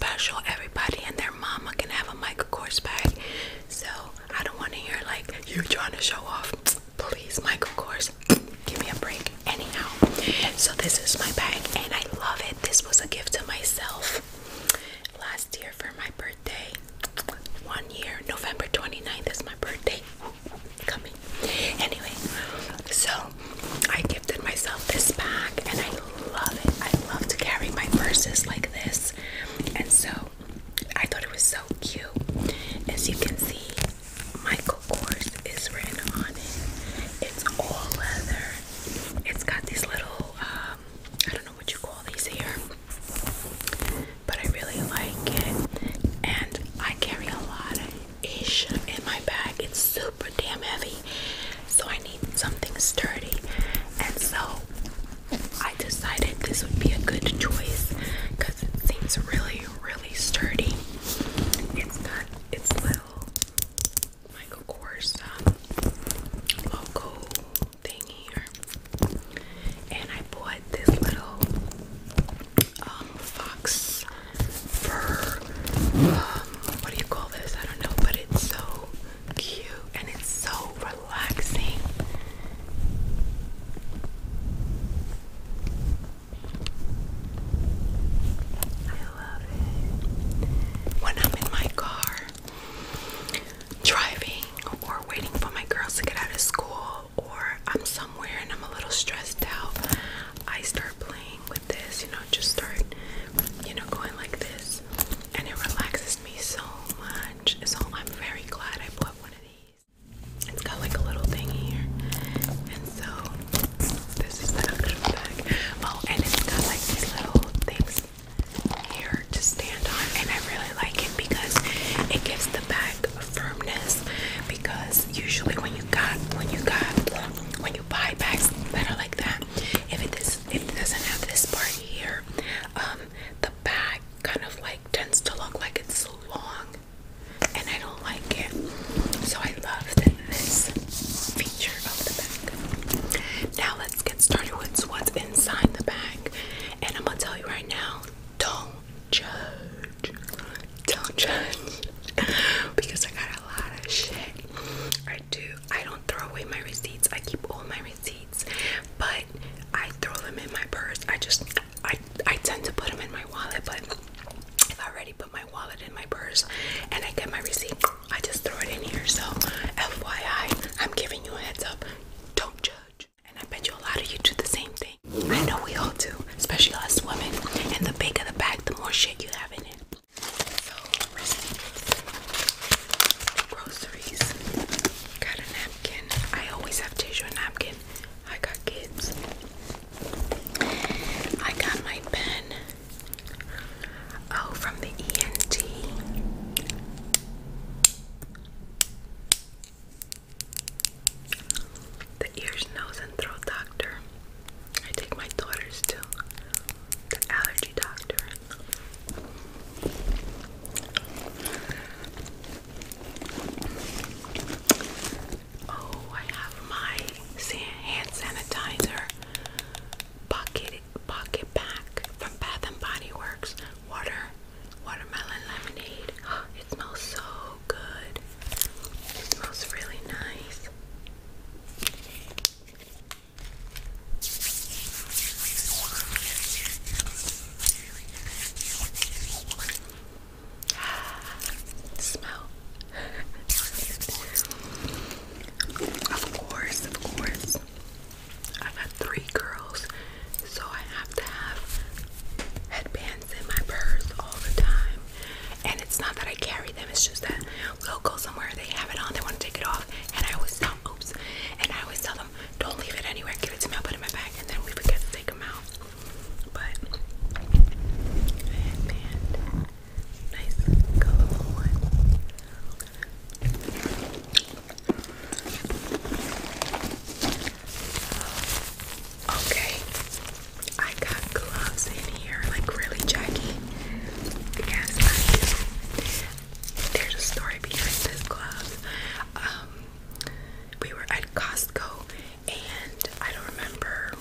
special. Everybody and their mama can have a Michael Kors bag. So I don't want to hear like you trying to show off. Please, Michael Kors, give me a break. Anyhow, so this is my bag and I love it. This was a gift to myself last year for my birthday. 1 year, November 29th is my birthday. Coming. Anyway, so I gifted myself this bag and I love it. I love to carry my purses like this, and so I thought it was so cute. As you can see, Michael Kors is written on it. It's all leather. It's got these little I don't know what you call these here, but I really like it. And I carry a lot of ish in my bag. It's super damn heavy, so I need something sturdy. And so I decided this would be a good choice because it seems really, really sturdy. It's got its little Michael Kors logo thing here, and I bought this little fox fur. What do you call this? I don't know, but it's so cute and it's so relaxing. I love it. When I'm in my car driving or waiting for my girls to get out of school, or I'm somewhere and I'm a little stressed out, I start playing with this, just start, going like this, and it relaxes me so much. So I'm very glad I bought one of these. It's got like a little thing here, and so this is the actual bag. Oh, and it's got like these little things here to stand on, and I really like it because it gives the bag firmness. Because usually when you buy bags that are like that, if it doesn't have this part here, the bag kind of like tends to look like it's long, and I don't like it. So I love this feature of the bag. Now let's get started with what's inside the bag, and I'm gonna tell you right now, don't judge, because I got a lot of shit. I don't throw away my receipts. I keep all my receipts, but I throw them in my purse. I tend to put them in my wallet, but if I already put my wallet in my purse and I get my receipt, I just throw it in here. So FYI, I'm giving you a heads up, don't judge. And I bet you a lot of you do the same thing. I know we all do, especially us women. And the bigger the bag, the more shit you have in it. So receipts, groceries, got a napkin. I always have tissue and napkin. I got kids. I got my pen. Oh, from the ENT. The ears, nose, and throat doctor. I take my daughters to the allergy doctor. Oh, I have my hand sanitizer pocket pack from Bath and Body Works. Watermelon lemonade. It smells so good. It smells really nice. Smell. Of course. I got 3 girls, so I have to have headbands in my purse all the time. And it's not that I carry them, it's just that we'll go somewhere, they have it on, they want to take it off, and I always tell them, don't leave it anywhere, give it to me, I'll put it in my bag, and then we forget to take them out. But headband, nice colorful one. Okay, I got gloves in here, like really jaggy. Yes, I do. There's a story behind this glove. We were at Costco, and I don't remember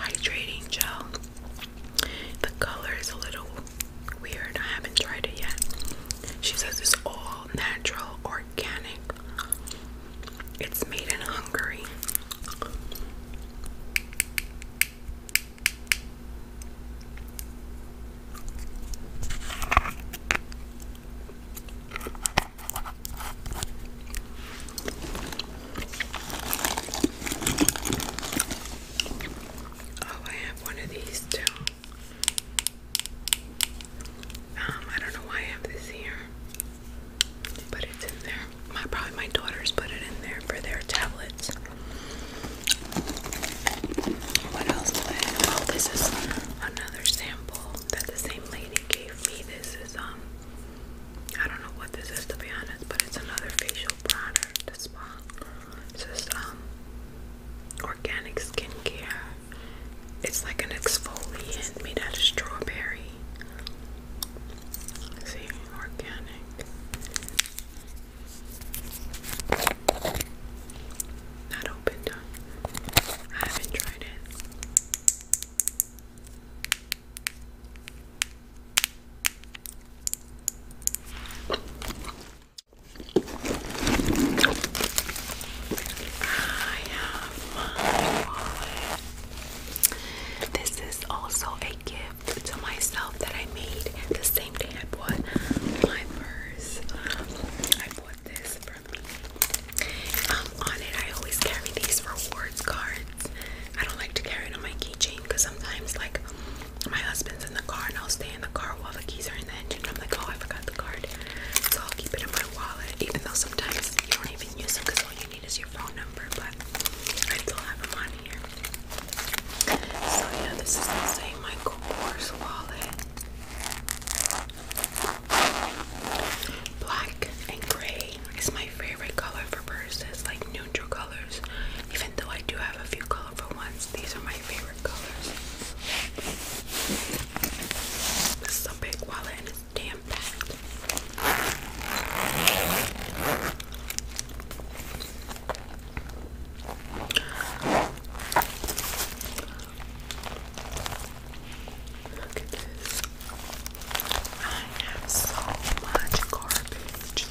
hydrating gel. The color is a little weird. I haven't tried it yet. She says it's all natural, organic. It's made in Hungary. Oh, I have one of these too. I don't know why I have this here, but it's in there. Probably my daughters put it in there for their tablets. What else do I have? Oh, this is another sample that the same lady gave me. This is I don't know what this is, to be honest, but it's another facial product. The spa. This is organic skincare. It's like an exfoliant made out of strawberry. Let's see, organic. Not opened up. I haven't tried it. I have my wallet. This is also a gift to myself that I made the same day I bought my purse. I bought this for me. On it, I always carry these rewards cards. I don't like to carry it on my keychain because sometimes, like, my husband's in the car and I'll stay in the car while the keys are in the engine. I'm like, oh, I forgot the card. So I'll keep it in my wallet, even though sometimes you don't even use them because all you need is your phone number, but I still have them on here. So yeah, this is the same Michael Kors wallet. Black and gray is my favorite color for purses, like neutral colors. Even though I do have a few colorful ones, these are my favorite colors. This is a big wallet and it's damn packed. Look at this. I have so much garbage.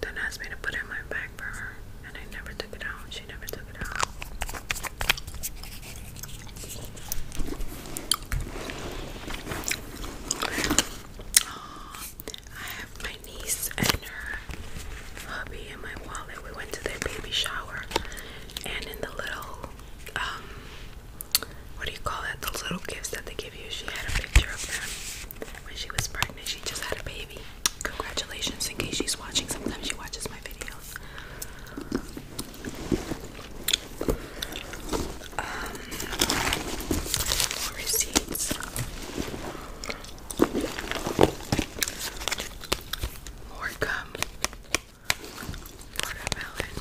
then asked me to put it in my bag for her, and I never took it out. She never took it out. I have my niece and her hubby in my wallet. We went to their baby shower, and in the little what do you call it? Those little gifts that they give you. She had a picture of them when she was pregnant. She just had a baby. Congratulations, in case she's watching. Sometimes she watches my videos. More receipts. More gum. Watermelon.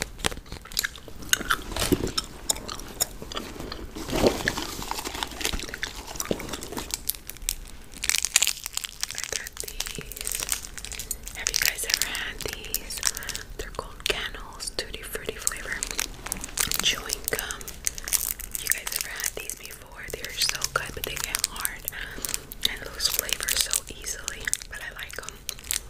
I got these. Have you guys ever had these? They're called Candles, Tutti Frutti flavor chewing gum. You guys ever had these before? They're so good, but they get hard and lose flavor so easily. But I like them.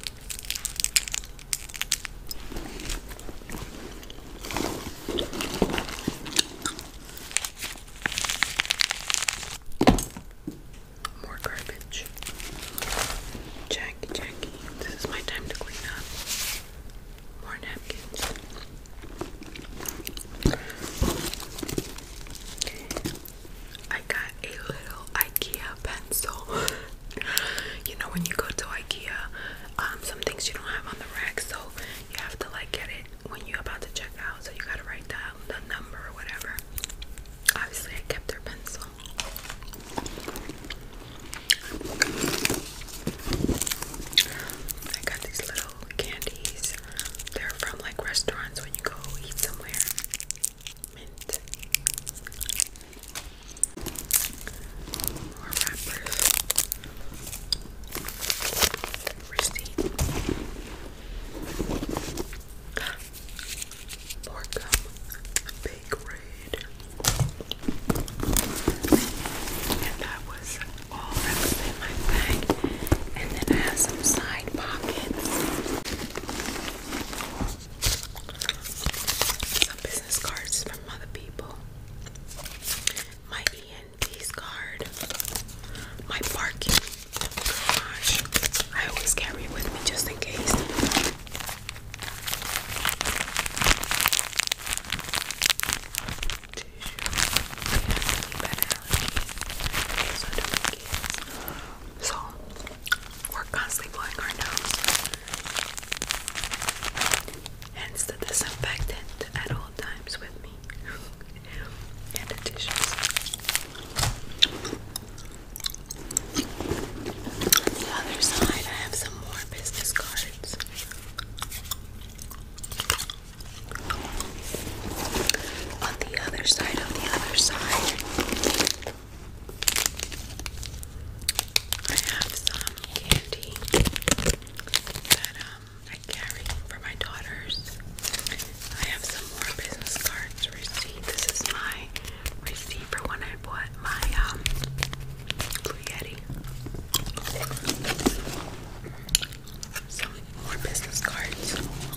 More garbage. Jackie. This is my time to clean up. More napkins. I got a little IKEA pencil. You know when you go to IKEA, some things you don't have on the rack, so you have to like get it when you're about to check out. So you gotta write down the number or whatever. Obviously, I kept their pencil. I got these little candies. They're from like restaurants when you go eat somewhere. Mint. More wrappers. Receipt. More gum. Big red. And that was all that was in my bag. And then I have some side pockets. Some business cards from other people. My ENT's card. My parking garage. I always carry it with me just in case. So we're constantly blowing our nose. Hence the disinfectant at all times with me. And the tissues. On the other side, I have some more business cards. On the other side, I have some candy that I carry for my daughters. I have some more business cards receipt. This is my receipt for when I bought my Blue Yeti. Some more business cards.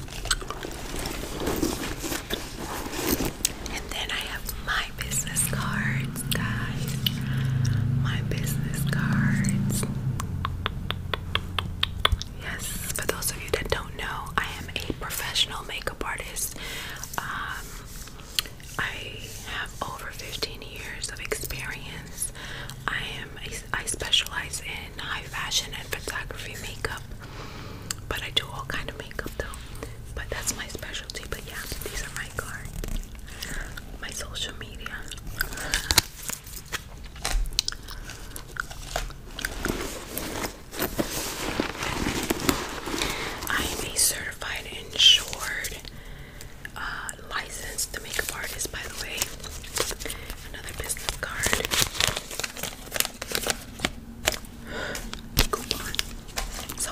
And then I have my business cards, guys. My business cards. Yes, for those of you that don't know, I am a professional makeup artist. I have over 15 years of experience. I specialize in high fashion and photography makeup, but I do all kind of makeup though. But that's my specialty. But yeah, these are my cards, my social media. I am a certified insured licensed makeup artist, by the way. Another business card. Coupon. So